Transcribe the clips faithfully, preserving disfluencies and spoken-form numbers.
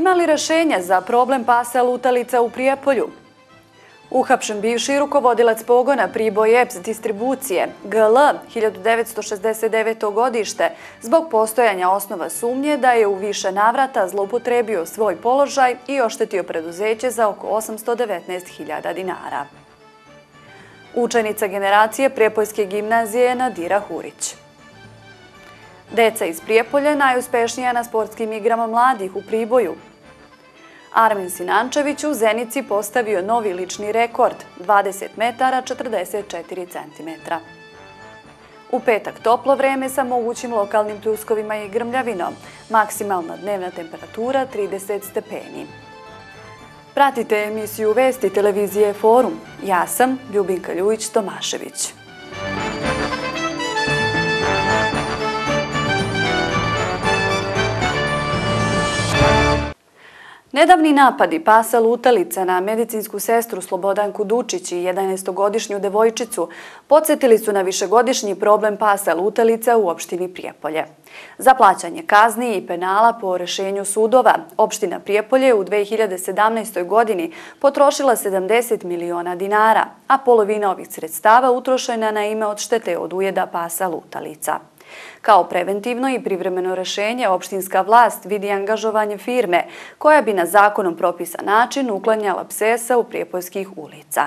Ima li rešenja za problem pasa lutalica u Prijepolju? Uhapšen bivši rukovodilac pogona Priboj E P S distribucije G L hiljadu devetsto šezdeset deveto. godište zbog postojanja osnova sumnje da je u više navrata zloupotrebio svoj položaj i oštetio preduzeće za oko osamsto devetnaest hiljada dinara. Učenica generacije Prijepoljske gimnazije Nadira Hurić. Deca iz Prijepolja najuspešnija na sportskim igrama mladih u Priboju. Armin Sinančević u Zenici postavio novi lični rekord, dvadeset metara četrdeset četiri centimetra. U petak toplo vreme sa mogućim lokalnim pljuskovima i grmljavinom, maksimalna dnevna temperatura trideset stepeni. Pratite emisiju Vesti televizije Forum. Ja sam Ljubinka Ljujić-Tomašević. Nedavni napadi pasa lutalica na medicinsku sestru Slobodanku Dučić i jedanaestogodišnju devojčicu podsjetili su na višegodišnji problem pasa lutalica u opštini Prijepolje. Za plaćanje kazni i penala po rešenju sudova, opština Prijepolje u dve hiljade sedamnaestoj. godini potrošila sedamdeset miliona dinara, a polovina ovih sredstava utrošena na ime odštete od ujeda pasa lutalica. Kao preventivno i privremeno rešenje, opštinska vlast vidi angažovanje firme koja bi na zakonom propisan način uklanjala pse sa u prijepoljskih ulica.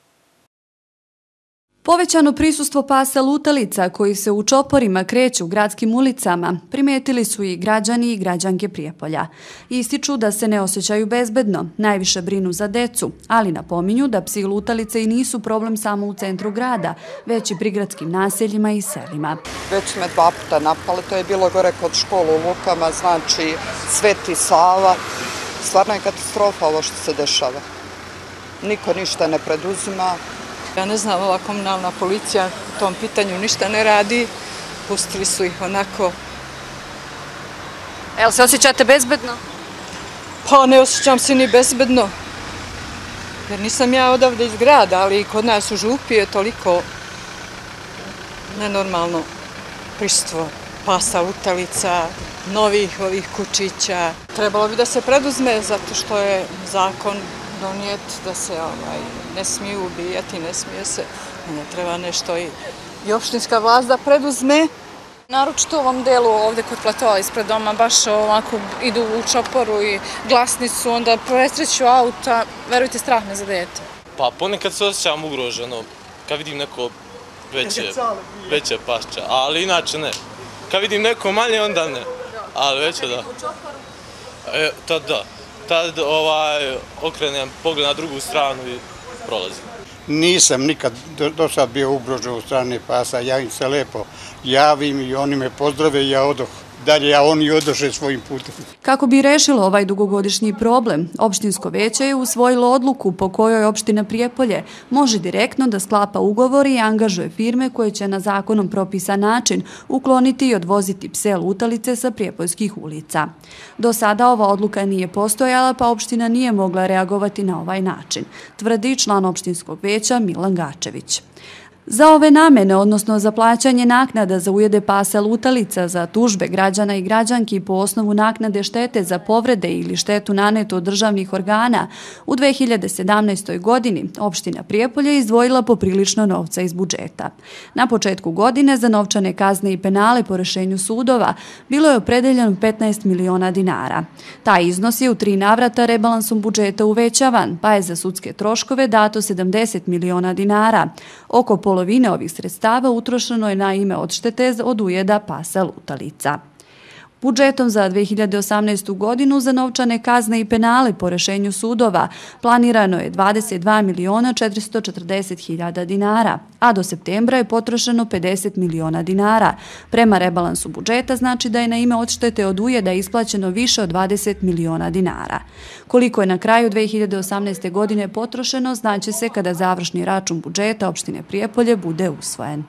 Povećano prisustvo pasa lutalica koji se u čoporima kreću gradskim ulicama primetili su i građani i građanke Prijepolja. Ističu da se ne osjećaju bezbedno, najviše brinu za decu, ali napominju da psi lutalice i nisu problem samo u centru grada, već i prigradskim naseljima i selima. Već su me dva puta napali, to je bilo gore kod školu u Lukama, znači Sveti Sava. Stvarno je katastrofa ovo što se dešava. Niko ništa ne preduzima. Ja ne znam, ova komunalna policija u tom pitanju ništa ne radi. Pustili su ih onako. Jel se osjećate bezbedno? Pa ne osjećam se ni bezbedno. Jer nisam ja odavde iz grada, ali kod nas u Župi je toliko nenormalno prisustvo pasa lutalica, novih ovih kučića. Trebalo bi da se preduzme zato što je zakon donijet da se ovaj, ne smiju ubijati, ne smije se, ne treba nešto i, i opštinska vlast da preduzme. Naročito u ovom delu ovdje kod platoa ispred doma baš ovako idu u čoporu i glasni su, onda presreću auta, verujte, strah me za dete. Pa ponekad se osjećam ugroženo kad vidim neko veće, veće pašće, ali inače ne. Kad vidim neko manje onda ne, ali veće da. E, tad da. Tad ovaj, okrenem pogled na drugu stranu i prolazim. Nisam nikad do sad bio ugrožen u strane pasa, ja im se lepo javim i oni me pozdrave i ja odoh dalje, a oni odoše svojim putem. Kako bi rešilo ovaj dugogodišnji problem, opštinsko veće je usvojilo odluku po kojoj opština Prijepolje može direktno da sklapa ugovor i angažuje firme koje će na zakonom propisan način ukloniti i odvoziti pse lutalice sa prijepoljskih ulica. Do sada ova odluka nije postojala, pa opština nije mogla reagovati na ovaj način, tvrdi član opštinskog veća Milan Gačević. Za ove namene, odnosno za plaćanje naknada za ujede pasa lutalica, za tužbe građana i građanki po osnovu naknade štete za povrede ili štetu nanetu od državnih organa, u dve hiljade sedamnaestoj. godini opština Prijepolje izdvojila poprilično novca iz budžeta. Na početku godine za novčane kazne i penale po rešenju sudova bilo je opredeljeno petnaest miliona dinara. Taj iznos je u tri navrata rebalansom budžeta uvećavan, pa je za sudske troškove dato sedamdeset miliona dinara. Oko polovine ovih sredstava utrošeno je na ime odštete od ujeda pasa lutalica. Budžetom za dve hiljade osamnaestu. godinu za novčane kazne i penale po rešenju sudova planirano je dvadeset dva miliona četiristo četrdeset hiljada dinara, a do septembra je potrošeno pedeset miliona dinara. Prema rebalansu budžeta znači da je na ime odštete od ujeda isplaćeno više od dvadeset miliona dinara. Koliko je na kraju dve hiljade osamnaeste. godine potrošeno, znaće se kada završni račun budžeta opštine Prijepolje bude usvojen.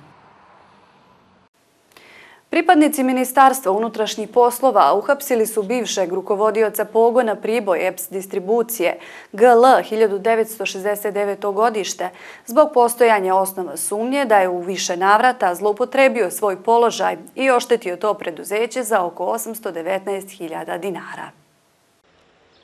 Pripadnici Ministarstva unutrašnjih poslova uhapsili su bivšeg rukovodioca pogona Priboj E P S distribucije G L hiljadu devetsto šezdeset deveto. godište zbog postojanja osnova sumnje da je u više navrata zloupotrebio svoj položaj i oštetio to preduzeće za oko osamsto devetnaest hiljada dinara.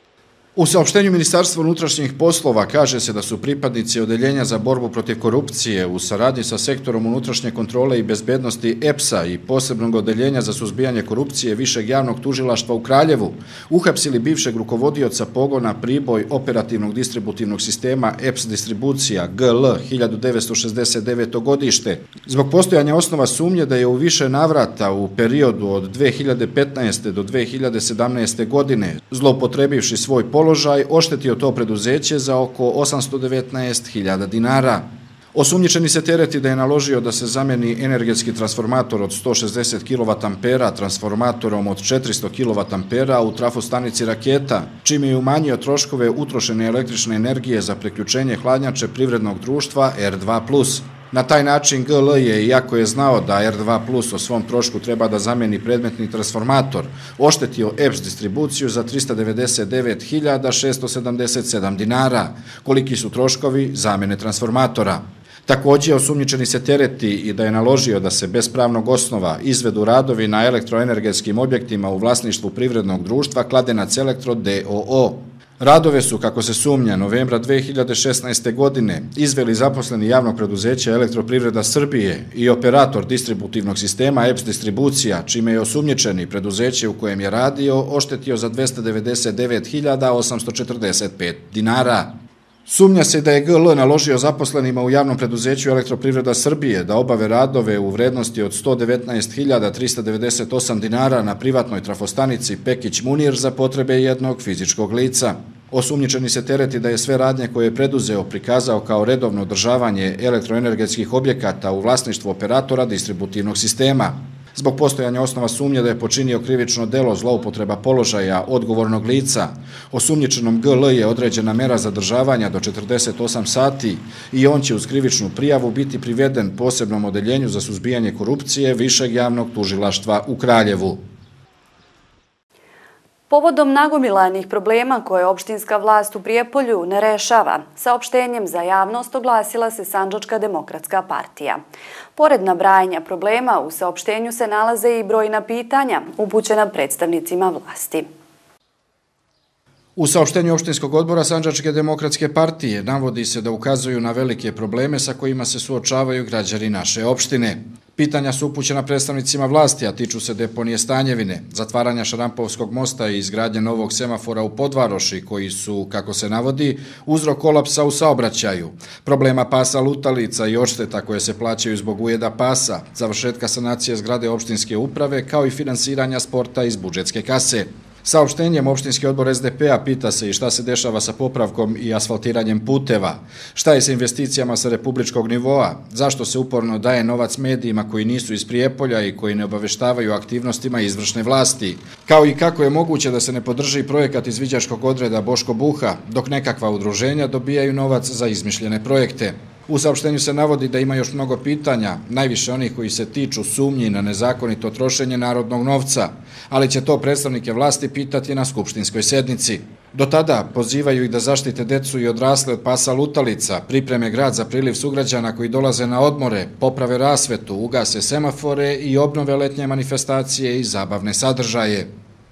U saopštenju Ministarstva unutrašnjih poslova kaže se da su pripadnici Odeljenja za borbu protiv korupcije u saradnji sa sektorom unutrašnje kontrole i bezbednosti E P S-a i posebnog Odeljenja za suzbijanje korupcije Višeg javnog tužilaštva u Kraljevu uhapsili bivšeg rukovodioca pogona Priboj operativnog distributivnog sistema E P S distribucija G L hiljadu devetsto šezdeset deveto godište zbog postojanja osnova sumnje da je u više navrata u periodu od dve hiljade petnaeste do dve hiljade sedamnaeste godine zloupotrebivši svoj položaj oštetio to preduzeće za oko osamsto devetnaest hiljada dinara. Osumnjičeni se tereti da je naložio da se zameni energetski transformator od sto šezdeset kilovata transformatorom od četiristo kilovata u trafostanici Raketa, čime je umanjio troškove utrošene električne energije za priključenje hladnjače privrednog društva R dva plus. Na taj način G L je, iako je znao da R dva plus o svom trošku treba da zameni predmetni transformator, oštetio E P S distribuciju za trista devedeset devet hiljada šesto sedamdeset sedam dinara, koliki su troškovi zamene transformatora. Također, osumnjičeni se tereti i da je naložio da se bez pravnog osnova izvedu radovi na elektroenergetskim objektima u vlasništvu privrednog društva Kladenac Elektro D O O. Radove su, kako se sumnja, novembra dve hiljade šesnaeste. godine izveli zaposleni javnog preduzeća Elektroprivreda Srbije i operator distributivnog sistema E P S distribucija, čime je osumnjičeni preduzeće u kojem je radio oštetio za dvesta devedeset devet hiljada osamsto četrdeset pet dinara. Sumnja se da je G L naložio zaposlenima u javnom preduzeću Elektroprivreda Srbije da obave radove u vrednosti od sto devetnaest hiljada trista devedeset osam dinara na privatnoj trafostanici Pekić Munir za potrebe jednog fizičkog lica. Osumnjičeni se tereti da je sve radnje koje je preduzeo prikazao kao redovno održavanje elektroenergetskih objekata u vlasništvu operatora distributivnog sistema. Zbog postojanja osnova sumnje da je počinio krivično delo zloupotreba položaja odgovornog lica, osumnjičenom G L je određena mera zadržavanja do četrdeset osam sati i on će uz krivičnu prijavu biti priveden posebnom odeljenju za suzbijanje korupcije Višeg javnog tužilaštva u Kraljevu. Povodom nagomilanih problema koje opštinska vlast u Prijepolju ne rešava, saopštenjem za javnost oglasila se Sandžačka demokratska partija. Pored nabrajanja problema, u saopštenju se nalaze i brojna pitanja upućena predstavnicima vlasti. U saopštenju opštinskog odbora Sandžačke demokratske partije navodi se da ukazuju na velike probleme sa kojima se suočavaju građani naše opštine. Pitanja su upućena predstavnicima vlasti, a tiču se deponije Stanjevine, zatvaranja Šarampovskog mosta i izgradnje novog semafora u Podvaroši, koji su, kako se navodi, uzrok kolapsa u saobraćaju, problema pasa lutalica i odšteta koje se plaćaju zbog ujeda pasa, završetka sanacije zgrade opštinske uprave, kao i finansiranja sporta iz budžetske kase. Saopštenjem opštinski odbor S D P-a pita se i šta se dešava sa popravkom i asfaltiranjem puteva, šta je sa investicijama sa republičkog nivoa, zašto se uporno daje novac medijima koji nisu iz Prijepolja i koji ne obaveštavaju aktivnostima izvršne vlasti, kao i kako je moguće da se ne podrži projekat izviđačkog odreda Boško Buha, dok nekakva udruženja dobijaju novac za izmišljene projekte. U saopštenju se navodi da ima još mnogo pitanja, najviše onih koji se tiču sumnji na nezakonito trošenje narodnog novca, ali će to predstavnike vlasti pitati na skupštinskoj sednici. Do tada pozivaju ih da zaštite decu i odrasle od pasa lutalica, pripreme grad za priliv sugrađana koji dolaze na odmore, poprave rasvetu, ugase semafore i obnove letnje manifestacije i zabavne sadržaje.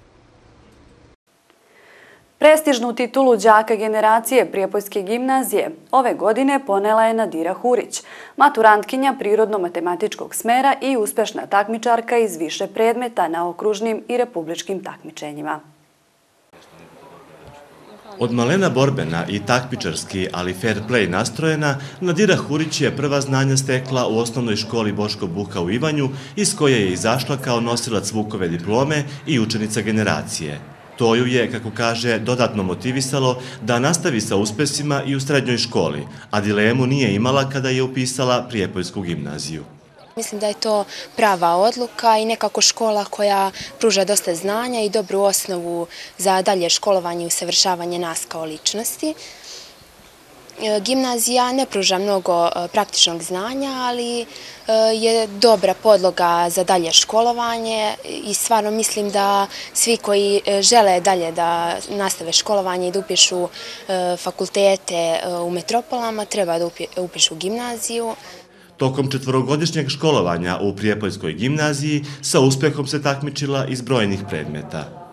Prestižnu titulu đaka generacije Prijepoljske gimnazije ove godine ponela je Nadira Hurić, maturantkinja prirodno-matematičkog smera i uspešna takmičarka iz više predmeta na okružnim i republičkim takmičenjima. Od malena borbena i takmičarski, ali fair play nastrojena, Nadira Hurić je prva znanja stekla u osnovnoj školi Boško Buha u Ivanju, iz koje je izašla kao nosilac Vukove diplome i učenica generacije. To ju je, kako kaže, dodatno motivisalo da nastavi sa uspesima i u srednjoj školi, a dilemu nije imala kada je upisala Prijepoljsku gimnaziju. Mislim da je to prava odluka i nekako škola koja pruža dosta znanja i dobru osnovu za dalje školovanje i usavršavanje nas kao ličnosti. Gimnazija ne pruža mnogo praktičnog znanja, ali je dobra podloga za dalje školovanje i stvarno mislim da svi koji žele dalje da nastave školovanje i da upišu fakultete u metropolama treba da upišu gimnaziju. Tokom četvorogodišnjeg školovanja u Prijepoljskoj gimnaziji sa uspehom se takmičila iz brojnih predmeta.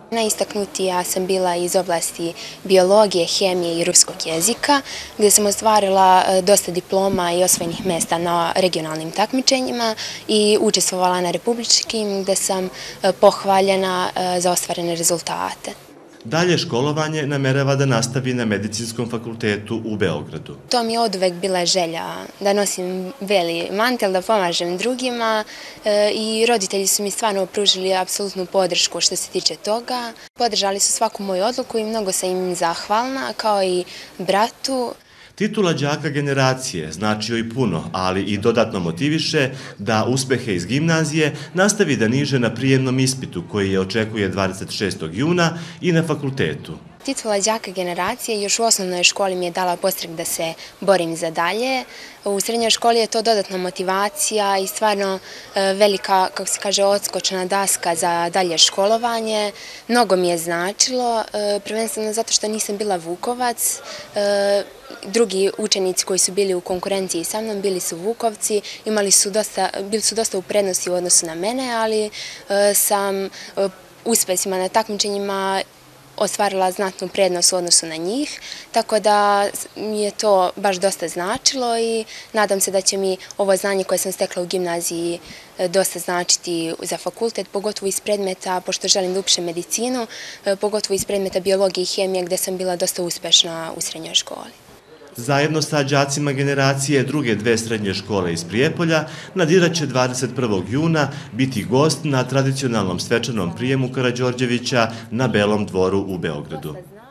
Najistaknutija sam bila iz oblasti biologije, hemije i ruskog jezika, gdje sam ostvarila dosta diploma i osvojenih mjesta na regionalnim takmičenjima i učestvovala na republičkim, gdje sam pohvaljena za ostvarene rezultate. Dalje školovanje namerava da nastavi na Medicinskom fakultetu u Beogradu. To mi je oduvek bila želja da nosim beli mantel, da pomažem drugima i roditelji su mi stvarno pružili apsolutnu podršku što se tiče toga. Podržali su svaku moju odluku i mnogo sam im zahvalna, kao i bratu. Titula đaka generacije znači joj puno, ali i dodatno motiviše da uspehe iz gimnazije nastavi da niže na prijemnom ispitu koji je očekuje dvadeset šestog juna i na fakultetu. Titula đaka generacije još u osnovnoj školi mi je dala podstrek da se borim za dalje. U srednjoj školi je to dodatna motivacija i stvarno velika, kako se kaže, odskočna daska za dalje školovanje. Mnogo mi je značilo, prvenstveno zato što nisam bila Vukovac. Drugi učenici koji su bili u konkurenciji sa mnom bili su Vukovci, imali su dosta, bili su dosta u prednosti u odnosu na mene, ali sam uspesima na takmičenjima ostvarila znatnu prednost u odnosu na njih, tako da mi je to baš dosta značilo i nadam se da će mi ovo znanje koje sam stekla u gimnaziji dosta značiti za fakultet, pogotovo iz predmeta, pošto želim da upišem medicinu, pogotovo iz predmeta biologije i hemije gde sam bila dosta uspešna u srednjoj školi. Zajedno sa đacima generacije druge dve srednje škole iz Prijepolja, Nadira će dvadeset prvog juna biti gost na tradicionalnom svečanom prijemu Karađorđevića na Belom dvoru u Beogradu.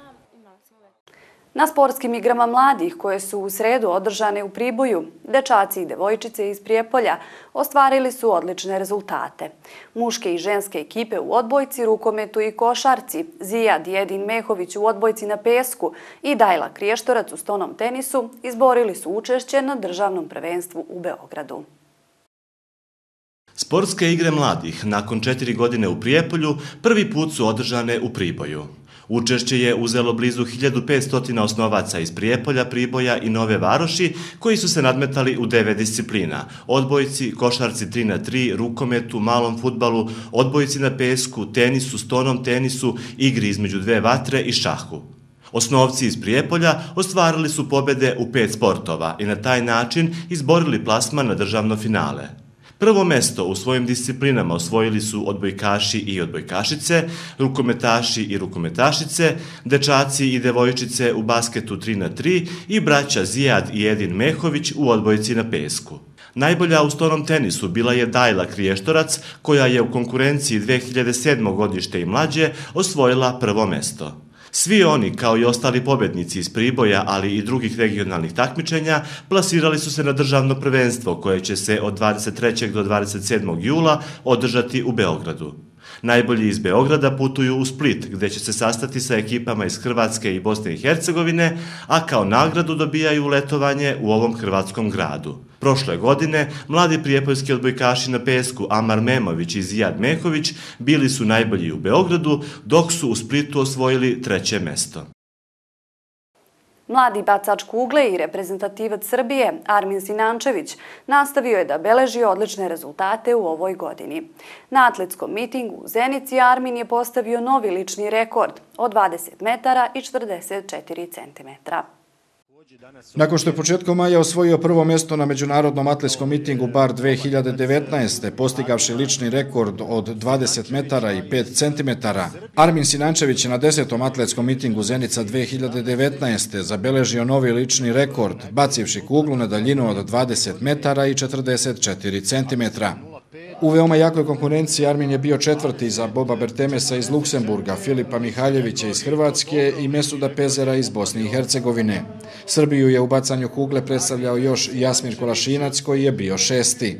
Na sportskim igrama mladih koje su u sredu održane u Priboju, dečaci i devojčice iz Prijepolja ostvarili su odlične rezultate. Muške i ženske ekipe u odbojci, rukometu i košarci, Zijad i Edin Mehović u odbojci na pesku i Dajla Kriještorac u stonom tenisu izborili su učešće na državnom prvenstvu u Beogradu. Sportske igre mladih nakon četiri godine u Prijepolju prvi put su održane u Priboju. Učešće je uzelo blizu hiljadu petsto osnovaca iz Prijepolja, Priboja i Nove Varoši koji su se nadmetali u devet disciplina. Odbojci, košarci tri na tri, rukometu, malom fudbalu, odbojci na pesku, tenisu, stonom tenisu, igri između dve vatre i šahu. Osnovci iz Prijepolja ostvarili su pobede u pet sportova i na taj način izborili plasman na državno finale. Prvo mesto u svojim disciplinama osvojili su odbojkaši i odbojkašice, rukometaši i rukometašice, dečaci i devojčice u basketu tri na tri i braća Zijad i Edin Mehović u odbojci na pesku. Najbolja u stonom tenisu bila je Dajla Kriještorac, koja je u konkurenciji dve hiljade sedme. godište i mlađe osvojila prvo mesto. Svi oni, kao i ostali pobednici iz Priboja, ali i drugih regionalnih takmičenja, plasirali su se na državno prvenstvo koje će se od dvadeset trećeg do dvadeset sedmog jula održati u Beogradu. Najbolji iz Beograda putuju u Split, gde će se sastati sa ekipama iz Hrvatske i Bosne i Hercegovine, a kao nagradu dobijaju letovanje u ovom hrvatskom gradu. Prošle godine mladi prijepoljski odbojkaši na pesku Amar Memović i Zijad Mehović bili su najbolji u Beogradu, dok su u Splitu osvojili treće mesto. Mladi bacač kugle i reprezentativac Srbije Armin Sinančević nastavio je da beleži odlične rezultate u ovoj godini. Na atletskom mitingu u Zenici Armin je postavio novi lični rekord od dvadeset metara i četrdeset četiri centimetra. Nakon što je početkom maja osvojio prvo mjesto na međunarodnom atletskom mitingu Bar dve hiljade devetnaeste. postigavši lični rekord od dvadeset metara i pet centimetara, Armin Sinančević je na desetom atletskom mitingu Zenica dve hiljade devetnaeste. zabeležio novi lični rekord, bacivši kuglu na daljinu od dvadeset metara i četrdeset četiri centimetra. U veoma jakoj konkurenciji Armin je bio četvrti za Boba Bertemesa iz Luksemburga, Filipa Mihaljevića iz Hrvatske i Mesuda Pezera iz Bosne i Hercegovine. Srbiju je u bacanju kugle predstavljao još Jasmir Kolašinac koji je bio šesti.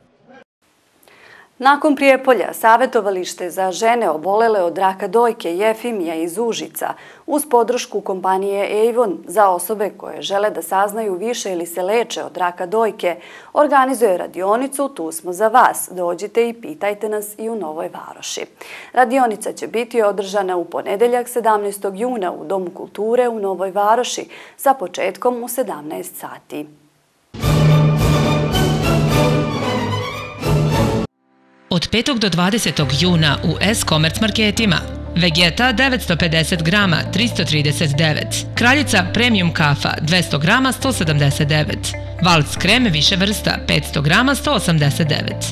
Nakon Prijepolja, savjetovalište za žene obolele od raka dojke Jefimija iz Užica uz podršku kompanije Avon za osobe koje žele da saznaju više ili se leče od raka dojke organizuje radionicu Tu smo za vas. Dođite i pitajte nas i u Novoj Varoši. Radionica će biti održana u ponedeljak sedamnaestog juna u Domu kulture u Novoj Varoši sa početkom u sedamnaest sati. Od petog do dvadesetog juna u S-Commerce marketima. Vegeta devetsto pedeset grama tristo trideset devet, Kraljica Premium kafa dvesta grama sto sedamdeset devet, Valc kreme više vrsta petsto grama sto osamdeset devet.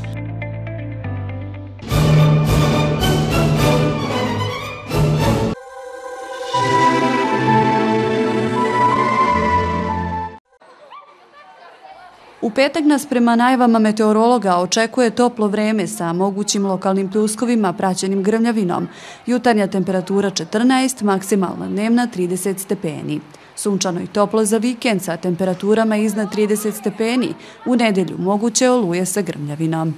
U petak nas prema najavama meteorologa očekuje toplo vreme sa mogućim lokalnim pljuskovima praćenim grmljavinom. Jutarnja temperatura četrnaest, maksimalna dnevna trideset stepeni. Sunčano i toplo za vikend sa temperaturama iznad trideset stepeni. U nedelju moguće oluje sa grmljavinom.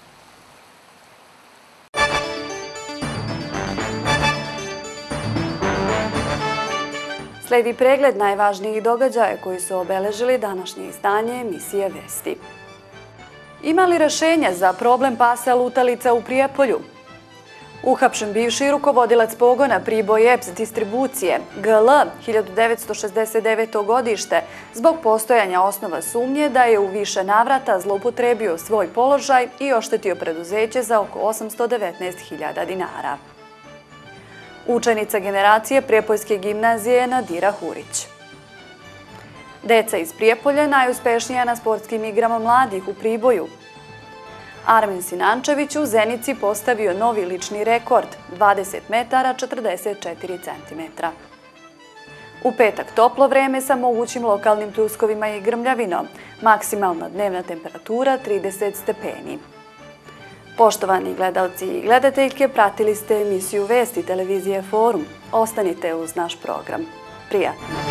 Sledi pregled najvažnijih događaja koji su obeležili današnje izdanje emisije Vesti. Ima li rešenja za problem pasa lutalica u Prijepolju? Uhapšen bivši rukovodilac pogona Priboj E P S distribucije G L hiljadu devetsto šezdeset deveto godište zbog postojanja osnova sumnje da je u više navrata zloupotrebio svoj položaj i oštetio preduzeće za oko osamsto devetnaest hiljada dinara. Učenica generacije Prijepoljske gimnazije Nadira Hurić. Deca iz Prijepolja najuspešnija na sportskim igrama mladih u Priboju. Armin Sinančević u Zenici postavio novi lični rekord, dvadeset metara četrdeset četiri centimetra. U petak toplo vreme sa mogućim lokalnim pljuskovima i grmljavinom, maksimalna dnevna temperatura trideset stepeni. Poštovani gledalci i gledateljke, pratili ste emisiju Vesti televizije Forum. Ostanite uz naš program. Prijatno!